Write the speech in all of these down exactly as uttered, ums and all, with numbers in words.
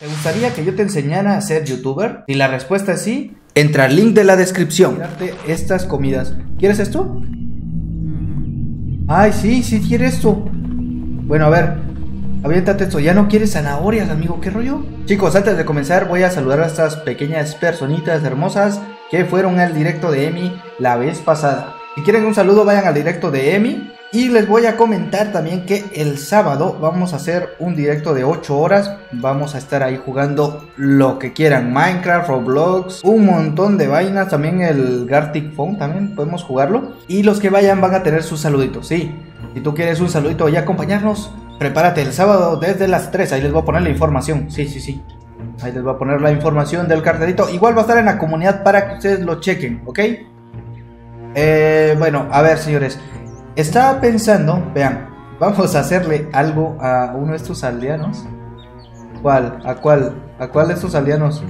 ¿Te gustaría que yo te enseñara a ser youtuber? Si la respuesta es sí, entra al link de la descripción. Darte estas comidas. ¿Quieres esto? Ay, sí, sí quieres esto. Bueno, a ver, aviéntate esto. Ya no quieres zanahorias, amigo, ¿qué rollo? Chicos, antes de comenzar voy a saludar a estas pequeñas personitas hermosas que fueron al directo de Emi la vez pasada. Si quieren un saludo, vayan al directo de Emi. Y les voy a comentar también que el sábado vamos a hacer un directo de ocho horas. Vamos a estar ahí jugando lo que quieran. Minecraft, Roblox, un montón de vainas. También el Gartic Phone, también podemos jugarlo. Y los que vayan van a tener sus saluditos, sí. Si tú quieres un saludito y acompañarnos, prepárate el sábado desde las tres. Ahí les voy a poner la información, sí, sí, sí. Ahí les voy a poner la información del cartelito. Igual va a estar en la comunidad para que ustedes lo chequen, ¿ok? Eh, bueno, a ver, señores. Estaba pensando, vean, vamos a hacerle algo a uno de estos aldeanos. ¿Cuál? ¿A cuál? ¿A cuál de estos aldeanos?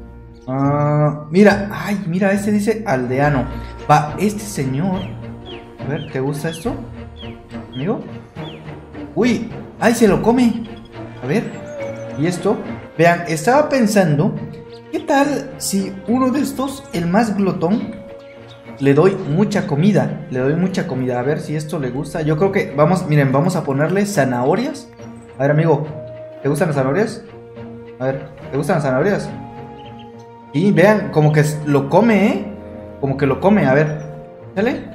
Uh, mira, ay, mira, este dice aldeano. Va, este señor. A ver, ¿te gusta esto? ¿Amigo? Uy, ay, se lo come. A ver, ¿y esto? Vean, estaba pensando, ¿qué tal si uno de estos, el más glotón, le doy mucha comida, le doy mucha comida, a ver si esto le gusta? Yo creo que, vamos, miren, vamos a ponerle zanahorias. A ver, amigo, ¿te gustan las zanahorias? A ver, ¿te gustan las zanahorias? Y vean, como que lo come, ¿eh? Como que lo come, a ver, dale.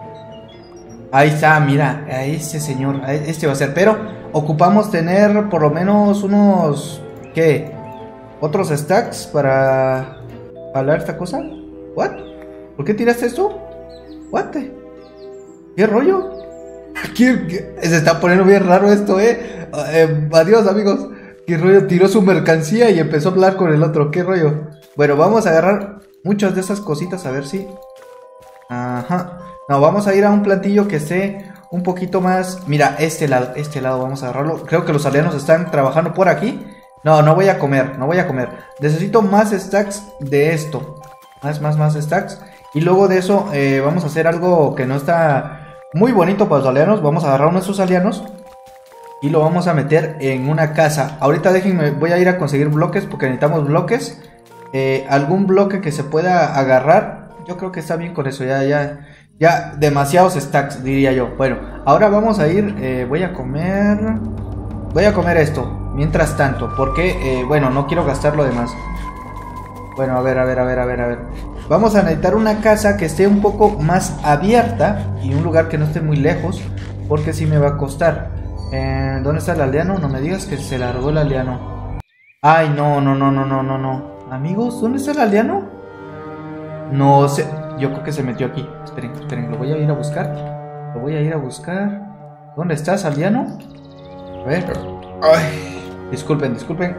Ahí está, mira, a este señor, a este va a ser, pero ocupamos tener por lo menos unos, ¿qué? Otros stacks para hablar esta cosa. ¿What? ¿Por qué tiraste esto? ¿What? ¿Qué rollo? ¿Qué, qué? Se está poniendo bien raro esto, eh. eh Adiós, amigos. ¿Qué rollo? Tiró su mercancía y empezó a hablar con el otro. ¿Qué rollo? Bueno, vamos a agarrar muchas de esas cositas a ver si... Ajá. No, vamos a ir a un platillo que esté un poquito más... Mira, este lado, este lado vamos a agarrarlo. Creo que los aldeanos están trabajando por aquí. No, no voy a comer, no voy a comer. Necesito más stacks de esto. Más, más, más stacks. Y luego de eso eh, vamos a hacer algo que no está muy bonito para los aldeanos. Vamos a agarrar uno de esos aldeanos y lo vamos a meter en una casa. Ahorita déjenme, voy a ir a conseguir bloques porque necesitamos bloques. Eh, algún bloque que se pueda agarrar. Yo creo que está bien con eso. Ya, ya, ya demasiados stacks, diría yo. Bueno, ahora vamos a ir, eh, voy a comer... Voy a comer esto mientras tanto, porque, eh, bueno, no quiero gastar lo demás. Bueno, a ver, a ver, a ver, a ver, a ver. Vamos a necesitar una casa que esté un poco más abierta y un lugar que no esté muy lejos, porque si me va a costar. Eh, ¿Dónde está el aldeano? No me digas que se largó el aldeano. Ay, no, no, no, no, no, no, no. Amigos, ¿dónde está el aldeano? No sé, yo creo que se metió aquí. Esperen, esperen, lo voy a ir a buscar. Lo voy a ir a buscar. ¿Dónde estás, aldeano? A ver. Ay, disculpen, disculpen.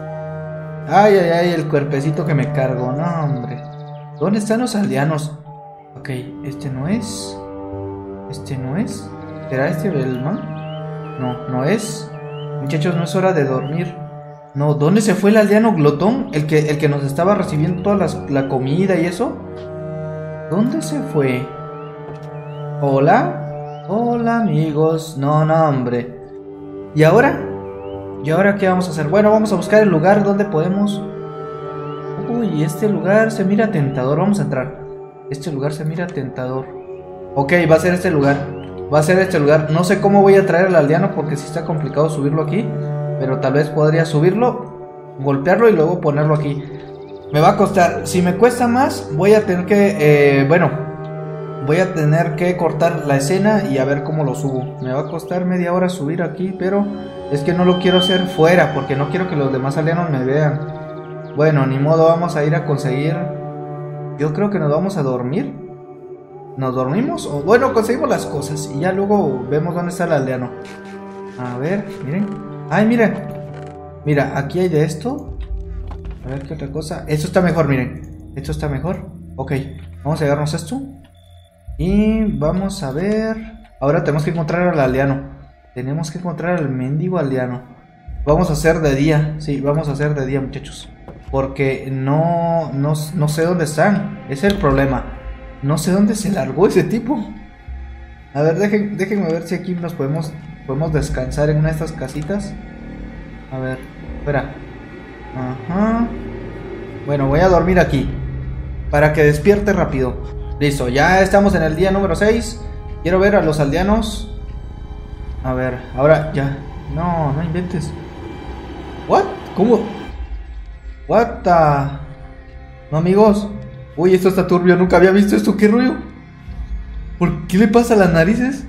Ay, ay, ay, el cuerpecito que me cargo. No, hombre. ¿Dónde están los aldeanos? Ok, este no es. Este no es. ¿Será este el man? No, no es. Muchachos, no es hora de dormir. No, ¿dónde se fue el aldeano glotón? El que, el que nos estaba recibiendo toda las, la comida y eso. ¿Dónde se fue? ¿Hola? Hola, amigos. No, no, hombre. ¿Y ahora? ¿Y ahora qué vamos a hacer? Bueno, vamos a buscar el lugar donde podemos... Uy, este lugar se mira tentador. Vamos a entrar. Este lugar se mira tentador. Ok, va a ser este lugar. Va a ser este lugar. No sé cómo voy a traer al aldeano porque sí está complicado subirlo aquí. Pero tal vez podría subirlo, golpearlo y luego ponerlo aquí. Me va a costar. Si me cuesta más, voy a tener que... Eh, bueno, voy a tener que cortar la escena y a ver cómo lo subo. Me va a costar media hora subir aquí, pero es que no lo quiero hacer fuera porque no quiero que los demás aldeanos me vean. Bueno, ni modo, vamos a ir a conseguir... Yo creo que nos vamos a dormir. ¿Nos dormimos? O bueno, conseguimos las cosas y ya luego vemos dónde está el aldeano. A ver, miren. Ay, mira. Mira, aquí hay de esto. A ver qué otra cosa. Esto está mejor, miren. Esto está mejor. Ok, vamos a llevarnos esto. Y vamos a ver... Ahora tenemos que encontrar al aldeano. Tenemos que encontrar al mendigo aldeano. Vamos a hacer de día. Sí, vamos a hacer de día, muchachos. Porque no, no, no sé dónde están. Ese es el problema. No sé dónde se largó ese tipo. A ver, dejen, déjenme ver si aquí nos podemos, podemos descansar en una de estas casitas. A ver, espera. Ajá. Bueno, voy a dormir aquí para que despierte rápido. Listo, ya estamos en el día número seis. Quiero ver a los aldeanos. A ver, ahora ya. No, no inventes. ¿What? ¿Cómo? What the... No, amigos. Uy, esto está turbio, nunca había visto esto. ¿Qué rollo? ¿Por qué le pasa a las narices?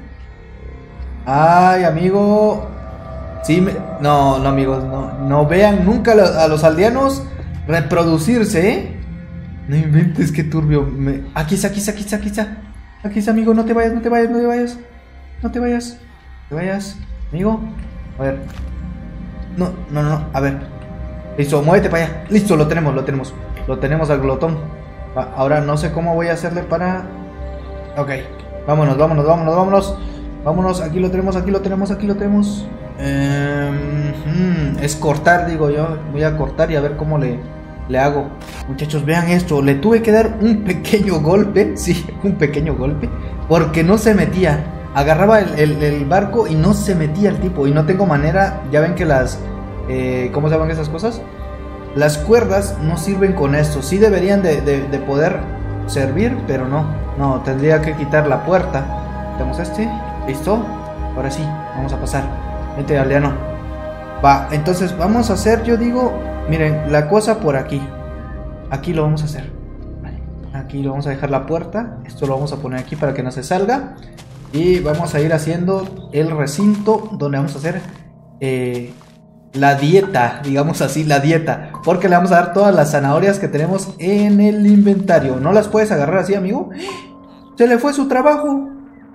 Ay, amigo. Sí, me... no, no, amigos, no, no vean nunca a los aldeanos reproducirse, ¿eh? No inventes, qué turbio. Me... Aquí está, aquí está, aquí está, aquí está. Aquí está, amigo, no te vayas, no te vayas, no te vayas. No te vayas, no te vayas, amigo. A ver. No, no, no, a ver. Listo, muévete para allá. Listo, lo tenemos, lo tenemos. Lo tenemos al glotón. Va, ahora no sé cómo voy a hacerle para... Ok, vámonos, vámonos, vámonos, vámonos. Vámonos, aquí lo tenemos, aquí lo tenemos, aquí lo tenemos. Eh, hmm, es cortar, digo yo. Voy a cortar y a ver cómo le, le hago. Muchachos, vean esto. Le tuve que dar un pequeño golpe. Sí, un pequeño golpe. Porque no se metía. Agarraba el, el, el barco y no se metía el tipo. Y no tengo manera. Ya ven que las... Eh, ¿Cómo se llaman esas cosas? Las cuerdas no sirven con esto. Sí deberían de, de, de poder servir, pero no. No, tendría que quitar la puerta. Quitamos este. ¿Listo? Ahora sí, vamos a pasar. Vente, aldeano. Va, entonces vamos a hacer, yo digo, miren, la cosa por aquí. Aquí lo vamos a hacer. Vale. Aquí lo vamos a dejar la puerta. Esto lo vamos a poner aquí para que no se salga. Y vamos a ir haciendo el recinto donde vamos a hacer eh, la dieta, digamos así, la dieta. Porque le vamos a dar todas las zanahorias que tenemos en el inventario. No las puedes agarrar así, amigo. Se le fue su trabajo.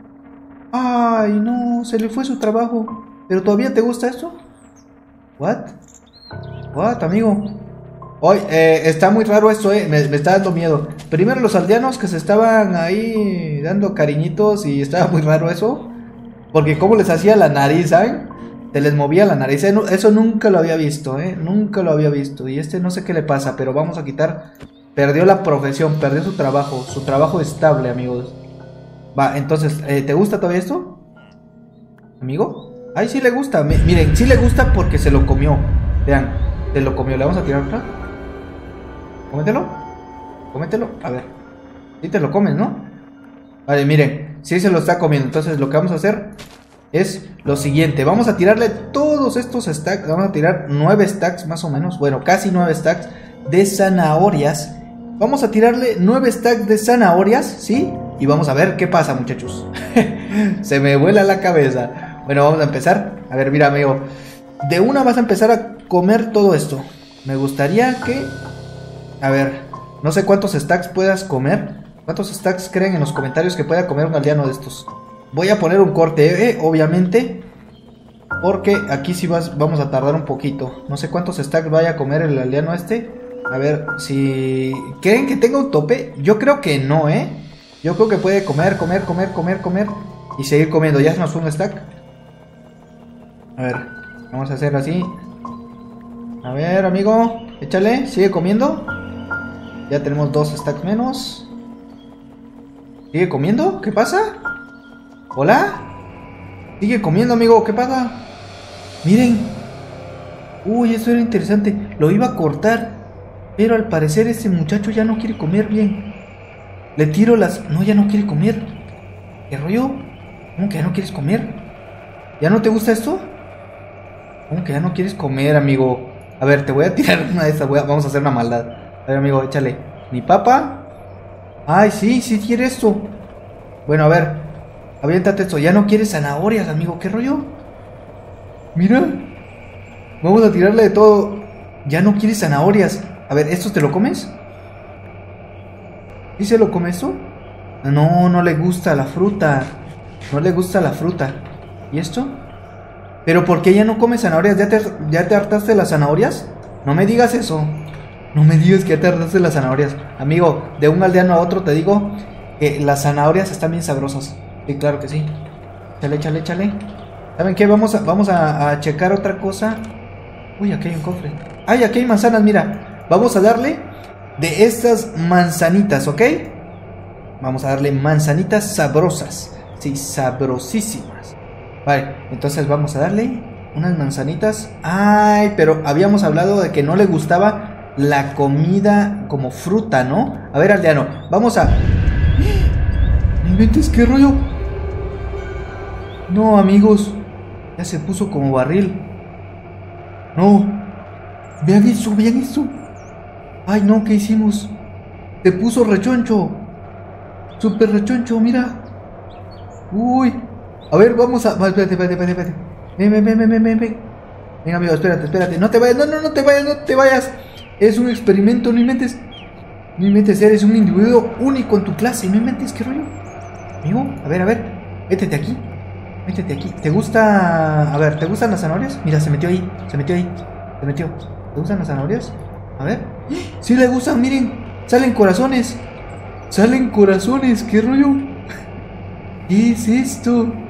Ay, no, se le fue su trabajo. ¿Pero todavía te gusta esto? ¿What? ¿What, amigo? Hoy, eh, está muy raro esto, eh. Me, me está dando miedo. Primero los aldeanos que se estaban ahí dando cariñitos y estaba muy raro eso. Porque como les hacía la nariz, ¿saben? Se les movía la nariz. Eso nunca lo había visto, eh. Nunca lo había visto. Y este no sé qué le pasa, pero vamos a quitar. Perdió la profesión, perdió su trabajo. Su trabajo estable, amigos. Va, entonces, eh, ¿te gusta todavía esto? ¿Amigo? Ay, sí le gusta. M miren, sí le gusta porque se lo comió. Vean, se lo comió. Le vamos a tirar otra. Cómetelo. Cómetelo. A ver. Sí te lo comes, ¿no? Vale, miren. Sí se lo está comiendo. Entonces lo que vamos a hacer es lo siguiente. Vamos a tirarle todos estos stacks. Vamos a tirar nueve stacks más o menos. Bueno, casi nueve stacks de zanahorias. Vamos a tirarle nueve stacks de zanahorias, ¿sí? Y vamos a ver qué pasa, muchachos. Se me vuela la cabeza. Bueno, vamos a empezar. A ver, mira, amigo. De una vas a empezar a comer todo esto. Me gustaría que... A ver, no sé cuántos stacks puedas comer. ¿Cuántos stacks creen en los comentarios que pueda comer un aldeano de estos? Voy a poner un corte, eh, obviamente. Porque aquí sí vas, vamos a tardar un poquito. No sé cuántos stacks vaya a comer el aldeano este. A ver, si... ¿Creen que tenga un tope? Yo creo que no, eh. Yo creo que puede comer, comer, comer, comer, comer. Y seguir comiendo. Ya se nos fue un stack. A ver, vamos a hacer así. A ver, amigo, échale, sigue comiendo. Ya tenemos dos stacks menos. ¿Sigue comiendo? ¿Qué pasa? ¿Hola? Sigue comiendo, amigo, ¿qué pasa? Miren. Uy, eso era interesante. Lo iba a cortar, pero al parecer ese muchacho ya no quiere comer bien. Le tiro las... No, ya no quiere comer. ¿Qué rollo? ¿Cómo que ya no quieres comer? ¿Ya no te gusta esto? ¿Cómo que ya no quieres comer, amigo? A ver, te voy a tirar una de estas. Voy a... Vamos a hacer una maldad. A ver, amigo, échale. ¿Mi papa? Ay, sí, sí quiere esto. Bueno, a ver. Aviéntate esto. Ya no quieres zanahorias, amigo. ¿Qué rollo? Mira. Vamos a tirarle de todo. Ya no quieres zanahorias. A ver, ¿estos te lo comes? ¿Sí se lo come esto? No, no le gusta la fruta. No le gusta la fruta. ¿Y esto? ¿Pero por qué ya no comes zanahorias? ¿Ya te, ya te hartaste de las zanahorias? No me digas eso. No me digas que ya te hartaste de las zanahorias. Amigo, de un aldeano a otro te digo que las zanahorias están bien sabrosas. Sí, claro que sí. Échale, échale, échale. ¿Saben qué? Vamos a, vamos a, a checar otra cosa. Uy, aquí hay un cofre. Ay, aquí hay manzanas, mira. Vamos a darle de estas manzanitas, ¿ok? Vamos a darle manzanitas sabrosas. Sí, sabrosísimas. Vale, entonces vamos a darle. unas manzanitas. Ay, pero habíamos hablado de que no le gustaba la comida como fruta, ¿no? A ver, aldeano, vamos a... ¿Me inventes qué rollo? No, amigos. Ya se puso como barril. No. Vean eso, vean eso. Ay, no, ¿qué hicimos? Se puso rechoncho. Súper rechoncho, mira. Uy. A ver, vamos a... Espérate, espérate, espérate, espérate. Ven, ven, ven, ven, ven, ven. Venga, amigo, espérate, espérate. No te vayas, no, no, no te vayas, no te vayas. Es un experimento, no inventes. No inventes, eres un individuo único en tu clase. No inventes, ¿qué rollo? Amigo, a ver, a ver. Métete aquí. Métete aquí. ¿Te gusta...? A ver, ¿te gustan las zanahorias? Mira, se metió ahí. Se metió ahí. Se metió. ¿Te gustan las zanahorias? A ver. Sí le gustan, miren. Salen corazones. Salen corazones. ¿Qué rollo? ¿Qué es esto?